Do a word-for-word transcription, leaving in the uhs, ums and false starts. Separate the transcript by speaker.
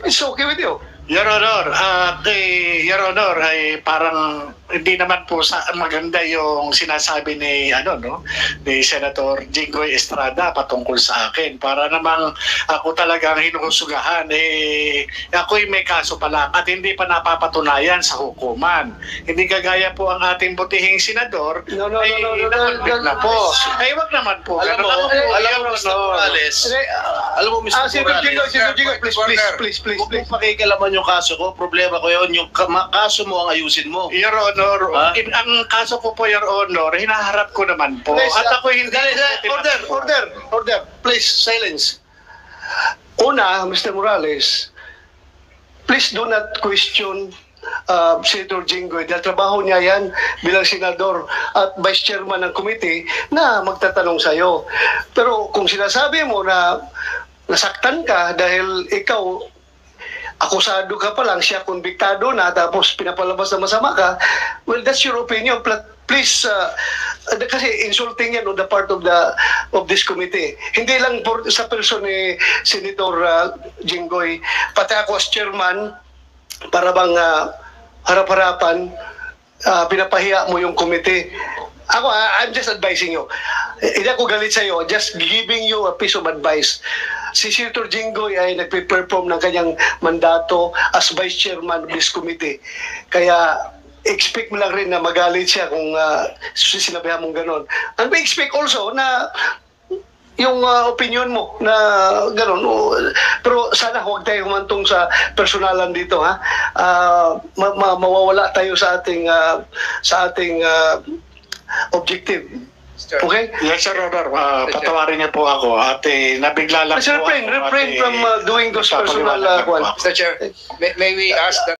Speaker 1: it's okay with you.
Speaker 2: Your Honor, at eh, Your Honor, ay parang hindi naman po sa maganda yung sinasabi ni ano no ni Senator Jinggoy Estrada patungkol sa akin. Para namang ako talagang hinuhusugahan eh ako'y may kaso pa lang at hindi pa napapatunayan sa hukuman. Hindi kagaya po ang ating butihing senador
Speaker 1: No, no,
Speaker 2: ay
Speaker 1: no, no, no,
Speaker 2: nakonvict
Speaker 1: no,
Speaker 2: na
Speaker 1: no,
Speaker 2: po.
Speaker 1: no.
Speaker 2: Ay wag naman po.
Speaker 3: Alam mo,
Speaker 2: Ganun. Ako po,
Speaker 3: alam
Speaker 2: Your
Speaker 3: mo, Mister
Speaker 2: Honor.
Speaker 3: Morales, alam mo, Mister
Speaker 1: Ah, Senator
Speaker 3: Morales,
Speaker 1: Jinggoy, Senator Jinggoy, please, please, please, please,
Speaker 3: huwag
Speaker 1: please.
Speaker 3: mong pakikilaman yung kaso ko. Problema ko yun. Yung ka- ma- kaso mo ang ayusin mo.
Speaker 2: Your Honor,
Speaker 3: Ha?
Speaker 2: in, ang kaso ko po, Your Honor, hinaharap ko naman po.
Speaker 1: Please,
Speaker 2: At
Speaker 1: uh,
Speaker 2: ako hindi...
Speaker 1: dali, dali, order, order, order. Please, silence. Una, Mister Morales, please do not question uh, Senator Jinggoy dahil trabaho niya yan bilang senador at vice chairman ng committee na magtatanong sa'yo. Pero kung sinasabi mo na nasaktan ka dahil ikaw akusado ka pa lang, siya konbiktado na, tapos pinapalabas na masama ka, well, that's your opinion. Pla- Please, uh, kasi insulting yan on the part of the of this committee. Hindi lang por, sa person ni Senator uh, Jinggoy, pati ako as chairman, para bang uh, harap-harapan, uh, pinapahiya mo yung committee. Ako, uh, I'm just advising you. Hindi ako galit sa'yo, just giving you a piece of advice. Si Senator Jinggoy ay nagpe-perform ng kanyang mandato as vice chairman of this committee. Kaya expect mo lang rin na magalit siya kung uh, sinabihan mong gano'n. And we expect also na yung uh, opinion mo na gano'n. Pero sana huwag tayo humantong sa personalan dito, ha. Uh, ma- ma- mawawala tayo sa ating uh, sa ating uh, objective. Okay?
Speaker 2: Yes, Sir Honor. Uh, patawarin niyo po ako at eh, nabigla lang
Speaker 1: Let's
Speaker 2: po
Speaker 1: refrain,
Speaker 2: ako.
Speaker 1: refrain
Speaker 2: at, eh,
Speaker 1: from uh, doing those personal
Speaker 2: nagpapaliwanag
Speaker 1: uh,
Speaker 2: lang po
Speaker 1: one.
Speaker 2: ako.
Speaker 4: Mister Chair, may, may we ask that